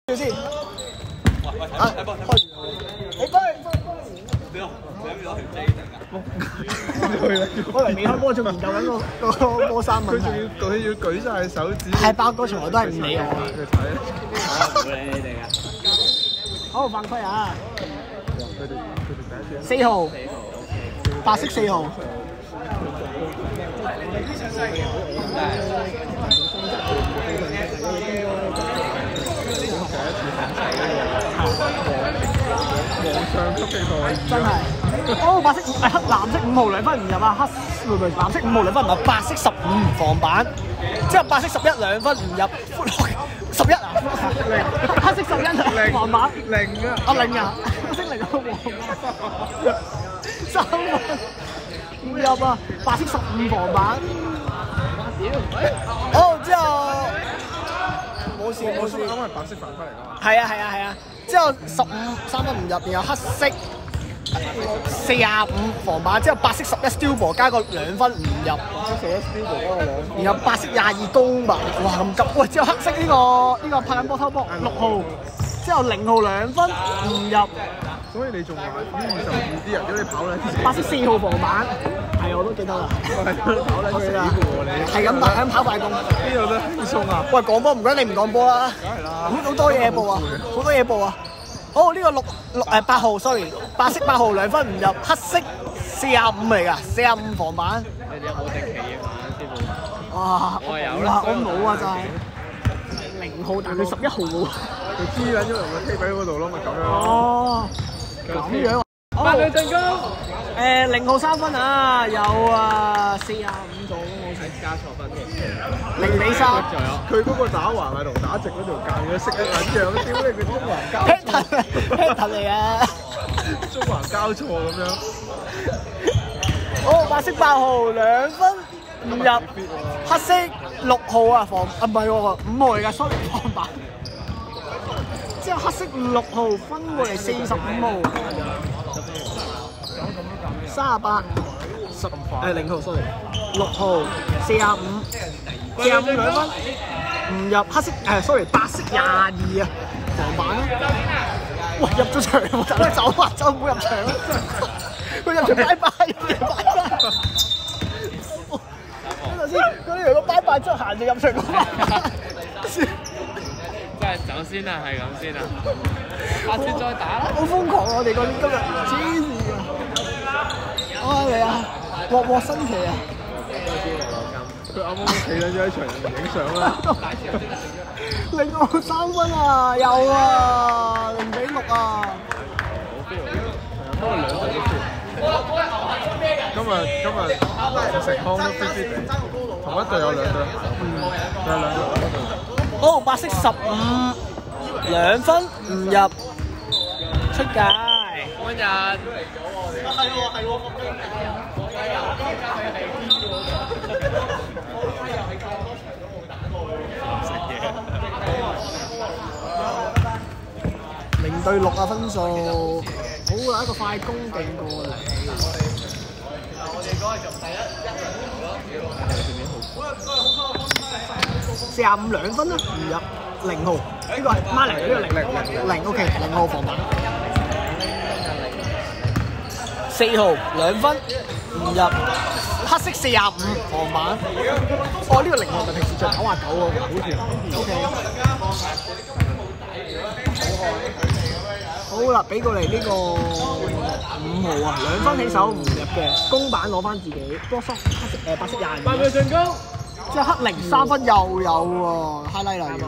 先。啊，開住。你飛。我嚟未開波，仲研究緊個波衫問題。 佢要舉晒手指。 係包哥從來都係唔理我。 佢睇。 唔會理你哋㗎。 好，犯規啊！4號，白色4號。真係，哦，白色藍色5號2分唔入啊，藍色5號2分唔入，白色15防板，之後白色11 2分唔入，11啊，黑色11防板 0啊， 啊0啊，黑色0個黃3分唔入啊，白色15防板，好之後冇事， 啱啱係白色犯規嚟㗎嘛？ 係啊，之後15 3分唔入，然後黑色45防板，之後白色11 steal ball 加個2分唔入，然後白色22攻埋，哇咁急！喂，之後黑色呢個拍緊波偷波6號，之後0號2分唔入， 所以你仲話呢22啲人，如果你跑咧， 白色4號防板，係我都記得啦， 跑咧死嘅喎你， 係咁跑快攻， 邊度得輕鬆啊？ 喂，講波唔該你唔講波啦， 梗係啦， 好多嘢報啊，好多嘢報啊！好呢個8號 sorry， 白色8號2分唔入，黑色45嚟㗎，45防板。 你哋有冇定期嘅嘛？師傅？ 哇！ 我有啦， 我冇啊，真係0號，但係佢11號喎。 佢黐緊咗落個 K 位嗰度咯，咪咁樣。 哦，咁樣。 八隊進攻。 0號3分啊，有啊45度咁好似。 加錯分添。 0比3。 佢嗰個打橫係同打直嗰條間嘅識一撚樣，屌你佢中橫交錯。 Pattern 嚟啊！ 中橫交錯咁樣。 好，白色8號2分唔入，黑色6號啊唔係喎5號嚟㗎 ，sorry 防板。之後黑色6號分過嚟45號，38 0號 sorry 6號45 2分唔入，黑色sorry 白色22啊防板。喂入咗場喎，走啊走唔好入場啊！佢入場拜拜，等陣先，佢呢條個拜拜之後行就入場。 真係走先啦，係咁先啦。下次再打啦。 好瘋狂啊！我哋嗰啲今日黐線啊！啊嚟啊！鑊新奇啊！ 佢啱啱企緊咗喺場影相啦。 0號3分啊，有啊，0比6啊。 今日2隊都 fit。今日成康都 fit 地，同一隊有2隊，有2隊。 好，白色15 2分唔入，出界。 今日。 0對6啊分數，好啦，一個快攻勁過嚟。45 2分啦，唔入0號，呢個係孖嚟嘅，呢個0 OK 0號防板。4號2分唔入，黑色45防板。哦，呢個0號咪平時着99喎，好似 OK。好啦，俾過嚟呢個5號啊，2分起手唔入嘅，公板攞翻自己，多黑色白色22。 八隊進攻。 即係黑0 3分又有喎 ，highlight 嚟㗎。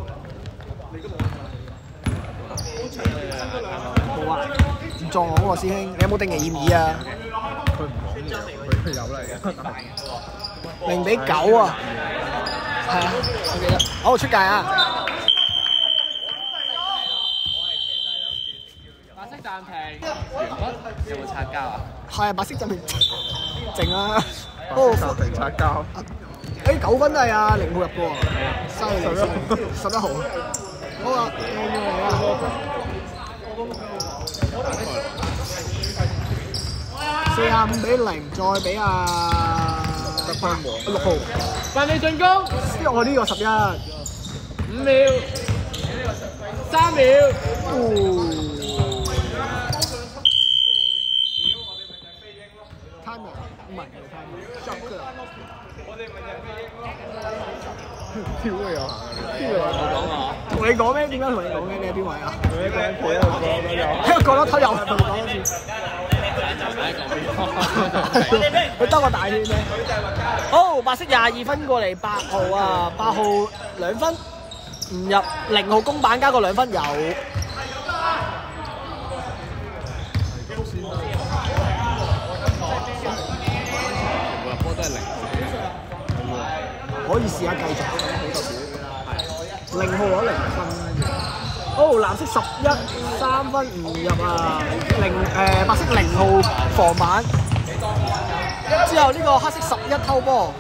好啊，唔撞我喎師兄，你有冇定期驗耳啊？ 佢唔講嘢，佢有嚟嘅。 0比9啊，係啊，我記得。好出界啊！ 白色暫停。完畢。有冇擦膠啊？ 係啊，白色暫停。靜啊！ 白色暫停擦膠。 9分都係啊，0號入嘅喎，犀利！11號。好啊，要嚟啊！45比0，再俾6號。 八隊進攻。 我呢個11。 5秒。3、 timing 唔係 timing， 上腳。 跳嘅有行同你講咩？點解同你講嘅？你喺邊位啊？ 你一個人企喺度講都有。 喺度講得偷油，同你講多次。佢兜個大圈啫。好，白色22分過嚟8號啊，8號2分唔入，0號公板加個2分有。 波都係0。 可以試下繼續，0號攞0分。好，藍色11 3分唔入啊，白色0號防板。之後呢個黑色11偷波。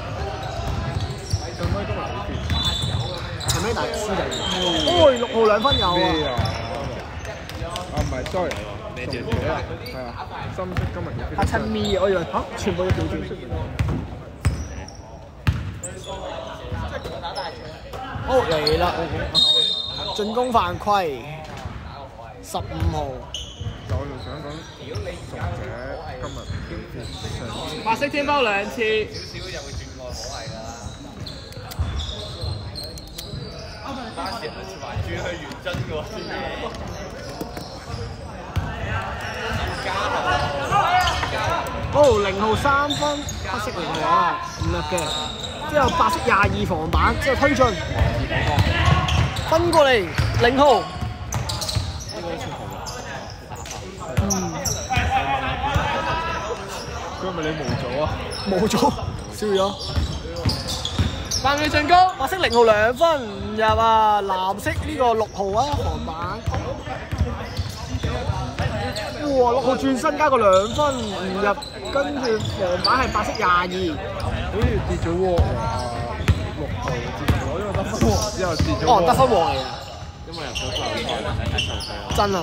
係咩大師嚟？哦，6號2分有啊。 啊唔係 ，sorry，你條嘢啊，係啊，深色今日嘅。 嚇親咪，我以為嚇全部都調轉。好嚟啦！進攻犯規，15號。 就我仲想講，熟者今日白色天包2次。巴士係轉去元真嘅喎。 哦，0號3分，黑色0號啊，唔入嘅。之後白色22防板，之後推進，分過嚟0號。 佢係咪你冇咗啊？ 冇咗，少咗。 3秒進攻， 白色0號2分唔入啊，藍色呢個6號啊防板。哇，6號轉身加個2分唔入，跟住防板係白色22。 好似跌咗喎，6號跌咗，因為得分王之後跌咗。 哦，得分王嚟啊！ 因為入咗季後賽，唔使睇數據。 真啊！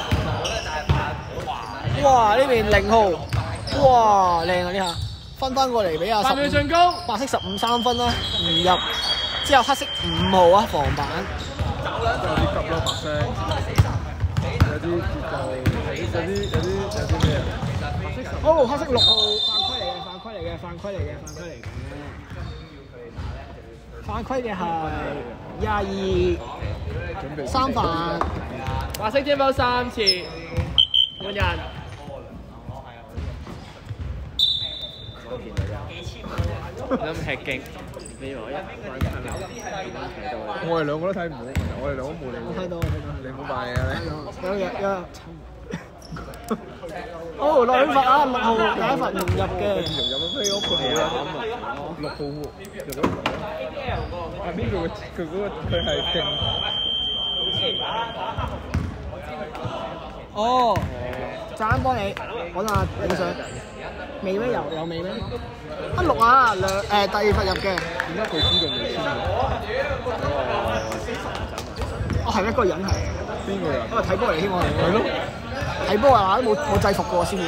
哇，呢邊0號，哇，靚啊呢下，分翻過嚟俾阿 3秒進攻， 白色15 3分啦，唔入。之後黑色5號啊防板。 有啲急咯，白色。有啲節奏，有啲咩啊？ 好，黑色6號犯規嚟嘅，犯規嚟嘅。犯規嘅係22，3犯。 白色天包3次，換人。咁吃勁，你話一我哋兩個都睇唔到，我哋兩個都冇你。 我睇到， 你唔好扮嘢啊你。 有。哦，2罰啊，6號第1罰唔入嘅。 入咗飛屋佢冇啦，6號入咗。係邊個？佢係勁。 哦，陣間幫你揾下影相。未咩？有未咩？6啊，第2罰入嘅。 點解佢知道未先嘅？ 哦，係一個人係。 邊個人？ 因為睇波嚟添我係。 係咯。 睇波啊，都冇制服過師傅。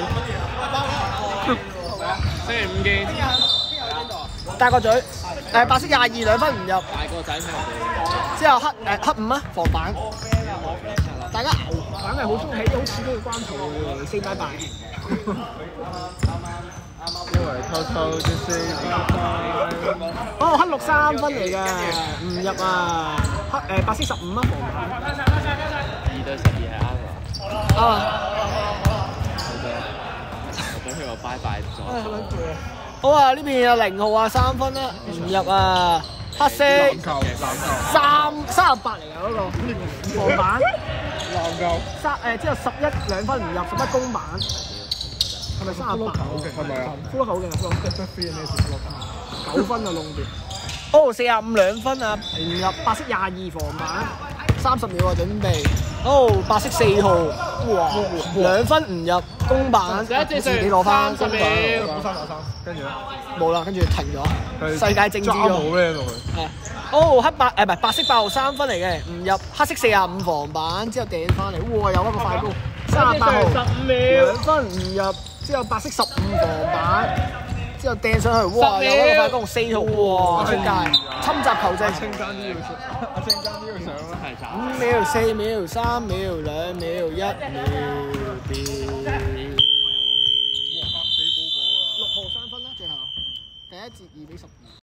星期5見。 大個嘴，白色22 2分唔入。 大個仔咩？ 之後黑5啊防板。大家牛板係好中起，好似都要關頭4拜拜。 因為偷啲4 哦，黑6 3分嚟嘅，唔入啊。白色15啊防板。 2對12係啱㗎。 啊！ 我等佢話拜拜咗。 好啊，呢邊有0號啊3分啦，唔入啊。黑色籃球 38嚟㗎嗰個防板。 籃球之後11 2分唔入，11公板。係咪38？ 係咪啊？ 呼得好勁啊！9分啊，龍邊。哦，45 2分啊，唔入，白色22防板，30秒啊準備。哦，白色4號，哇，2分唔入，公板，自己攞翻公板， 跟住咧冇啦，跟住停咗，世界政治冇喎。 咩落去。 哦，白色8號3分嚟嘅，唔入，黑色45防板，之後掟翻嚟，哇，有一個快攻，38號 15秒 2分唔入，之後白色15防板。之後掟上去，哇！有一個快攻4號，哇！出界，7 侵襲球證。 清間都要上，阿清間都要上啦。 係慘。 5秒、4秒、3秒、2秒、1秒， 哇！嚇死寶寶啊！ 6號3分啦，最後第一節2比12。